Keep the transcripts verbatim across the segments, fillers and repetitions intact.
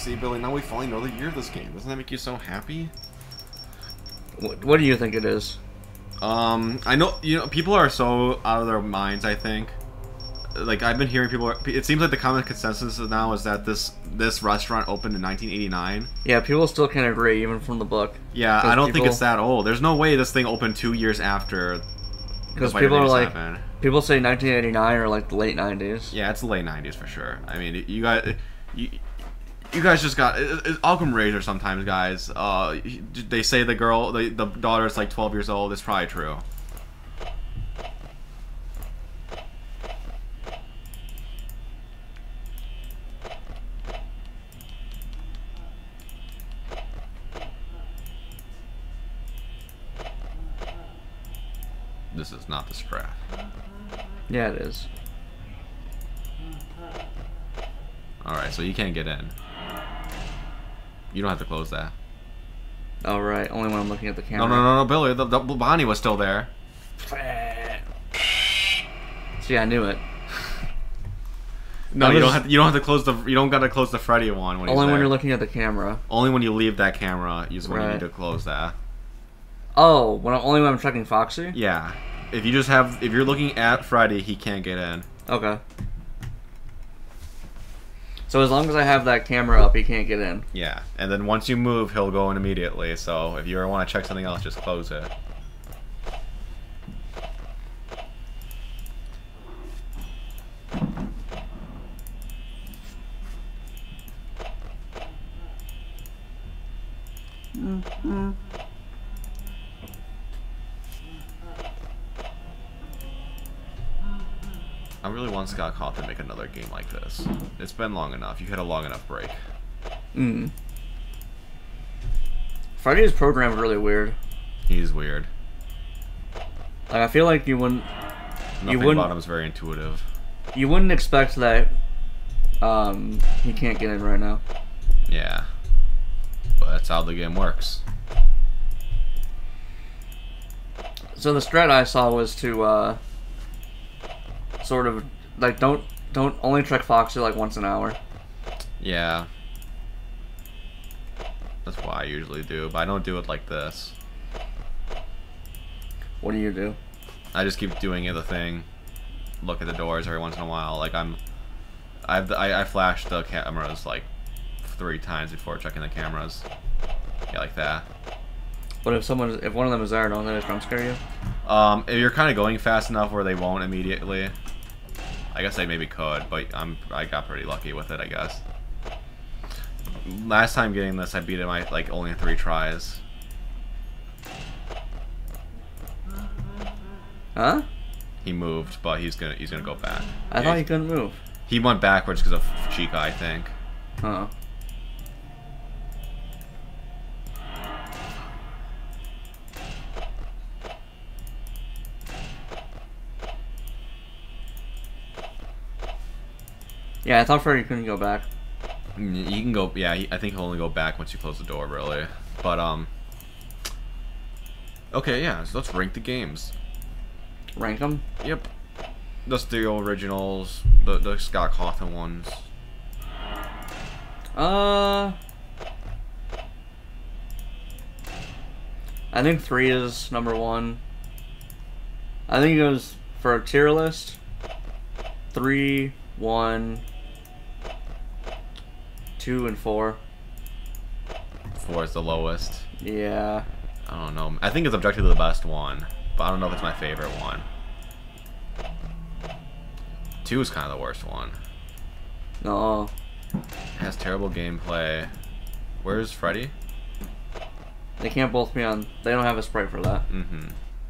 See, Billy, now we finally know the year of this game. Doesn't that make you so happy? What, what do you think it is? Um, I know, you know, people are so out of their minds, I think. Like, I've been hearing people, it seems like the common consensus now is that this this restaurant opened in nineteen eighty-nine. Yeah, people still can't agree, even from the book. Yeah, I don't people, think it's that old. There's no way this thing opened two years after. Because people are like, happened. People say nineteen eighty-nine or like the late nineties. Yeah, it's the late nineties for sure. I mean, you guys, you, you guys just got it, it, Occam Razor sometimes, guys. Uh, they say the girl, the the daughter is like twelve years old. It's probably true. This is not the Strat. Yeah, it is. Alright, so you can't get in. You don't have to close that. Oh, right. Only when I'm looking at the camera. No, no, no, no, Billy. The, the Bonnie was still there. See, I knew it. No, was, you don't have to, you don't have to close the you don't gotta close the Freddy one when only he's when there. you're looking at the camera. Only when you leave that camera is when right. you need to close that. Oh, when I'm, only when I'm checking Foxy? Yeah. If you just have if you're looking at Freddy, he can't get in. Okay. So as long as I have that camera up, he can't get in. Yeah, and then once you move, he'll go in immediately. So if you ever want to check something else, just close it. Mm-hmm. I really want Scott Cawthon to make another game like this. It's been long enough. You had a long enough break. Mm. Freddy is programmed really weird. He's weird. Like, I feel like you wouldn't. Nothing you wouldn't, about him is very intuitive. You wouldn't expect that. Um, he can't get in right now. Yeah, but that's how the game works. So the strat I saw was to uh, sort of like don't don't only check Foxy like once an hour. Yeah, that's what I usually do, but I don't do it like this. What do you do? I just keep doing the thing. Look at the doors every once in a while. Like I'm, I've I, I flashed the cameras like three times before checking the cameras. Yeah, like that. But if someone, if one of them is there, don't they just jump scare you? Um, if you're kind of going fast enough where they won't immediately, I guess they maybe could, but I'm I got pretty lucky with it, I guess. Last time getting this, I beat it my like only three tries. Huh? He moved, but he's gonna he's gonna go back. I yeah, thought he couldn't move. He went backwards because of Chica, I think. Huh. Yeah, I thought Freddy couldn't go back. He can go, yeah, he, I think he'll only go back once you close the door, really. But, um... okay, yeah, so let's rank the games. Rank them? Yep. Just the originals, the, the Scott Cawthon ones. Uh... I think three is number one. I think it goes for a tier list. Three, one... Two and four. Four is the lowest. Yeah. I don't know. I think it's objectively the best one, but I don't know if it's my favorite one. Two is kind of the worst one. No. It has terrible gameplay. Where's Freddy? They can't both be on. They don't have a sprite for that. Mm-hmm.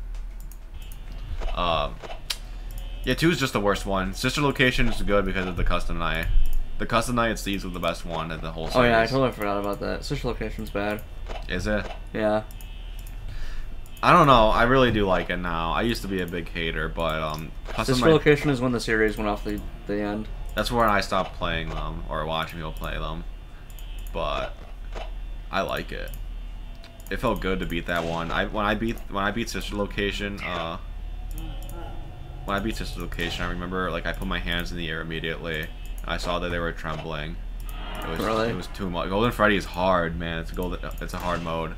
Um. Yeah, two is just the worst one. Sister Location is good because of the custom night. The custom night and Steve's was the best one in the whole series. Oh yeah, I totally forgot about that. Sister Location's bad. Is it? Yeah. I don't know. I really do like it now. I used to be a big hater, but um, custom Sister night, Location is when the series went off the the end. that's when I stopped playing them or watching people play them. But I like it. It felt good to beat that one. I when I beat when I beat Sister Location, uh, when I beat Sister Location, I remember like I put my hands in the air immediately. I saw that they were trembling. It It was, Really? It was too much. Golden Freddy is hard, man. It's a golden. It's a hard mode.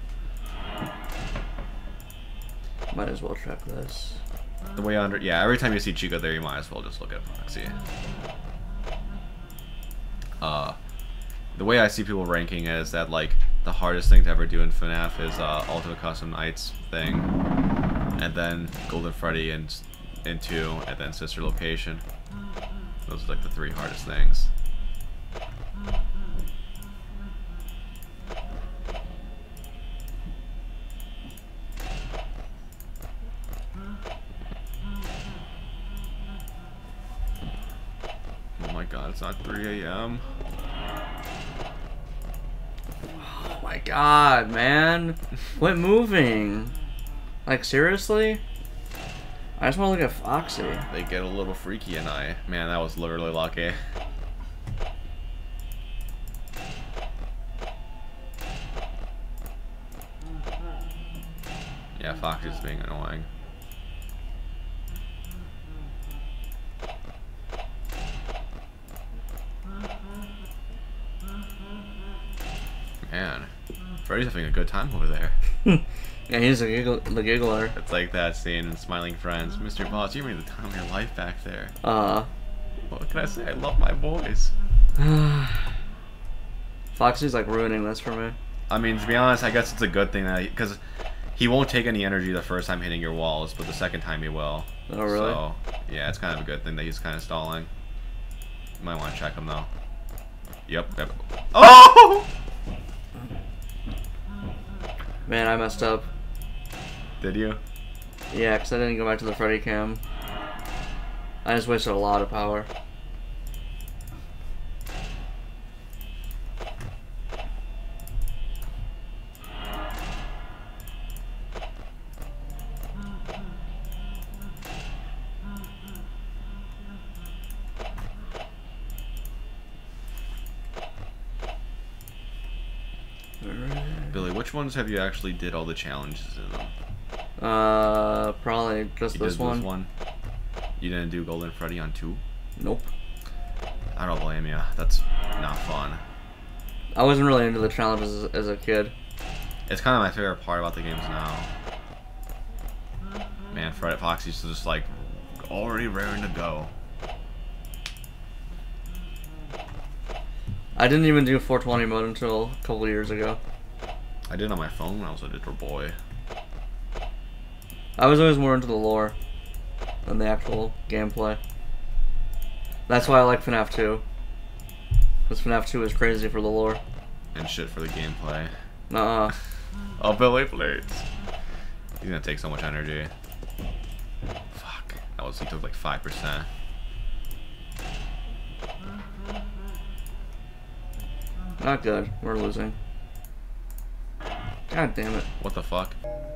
Might as well check this. The way under. Yeah, every time you see Chica there, you might as well just look at Foxy. Uh, the way I see people ranking is that like the hardest thing to ever do in FNAF is uh, Ultimate Custom Nights thing, and then Golden Freddy and in two, and then Sister Location. Those are like the three hardest things. Oh my god, it's not three A M Oh my god, man. Quit moving. Like, seriously? I just want to look at Foxy. They get a little freaky and I. Man, that was literally lucky. Yeah, Foxy's being annoying. Man, Freddy's having a good time over there. Yeah, he's a giggle, the giggler. It's like that scene in Smiling Friends. Mister Boss, you made the time of your life back there. Uh. What can I say? I love my boys. Foxy's like ruining this for me. I mean, to be honest, I guess it's a good thing that because he won't take any energy the first time hitting your walls, but the second time he will. Oh, really? So, yeah, it's kind of a good thing that he's kind of stalling. You might want to check him though. Yep. yep. Oh! Man, I messed up. Did you? Yeah, because I didn't go back to the Freddy cam. I just wasted a lot of power. Billy, which ones have you actually did all the challenges in them? Uh, probably just You this did one. This one. You didn't do Golden Freddy on two? Nope. I don't blame you. That's not fun. I wasn't really into the challenges as, as a kid. It's kind of my favorite part about the games now. Man, Fred Foxy's just like already raring to go. I didn't even do four twenty mode until a couple years ago. I did it on my phone when I was a little boy. I was always more into the lore than the actual gameplay. That's why I like FNAF two. Because FNAF two is crazy for the lore. And shit for the gameplay. Nuh-uh. Oh, Billy, please. He's gonna take so much energy. Fuck. That was, he took like five percent. Not good. We're losing. God damn it. What the fuck?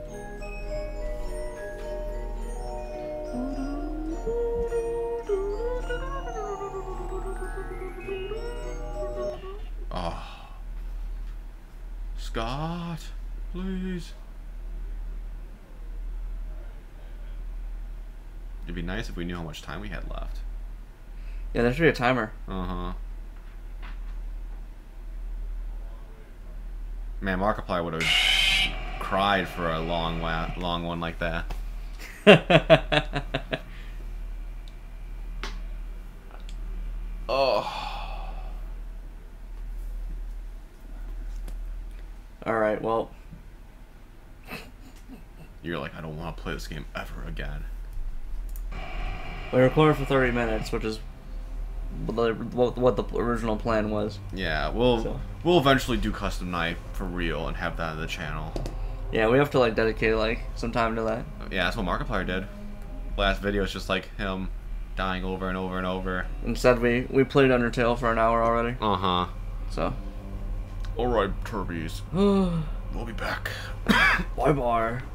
Oh. Scott, please. It'd be nice if we knew how much time we had left. Yeah, there should be a timer. Uh-huh. Man, Markiplier would have cried for a long, wa long one like that. Oh. Alright, well. You're like, I don't want to play this game ever again. We recorded for thirty minutes, which is what what the original plan was. Yeah, we'll So. we'll eventually do Custom Night for real and have that on the channel. Yeah, we have to like dedicate like some time to that. Yeah, that's what Markiplier did. Last video is just like him dying over and over and over. Instead, we we played Undertale for an hour already. Uh huh. So. Alright, Turbies. We'll be back. Bye bye.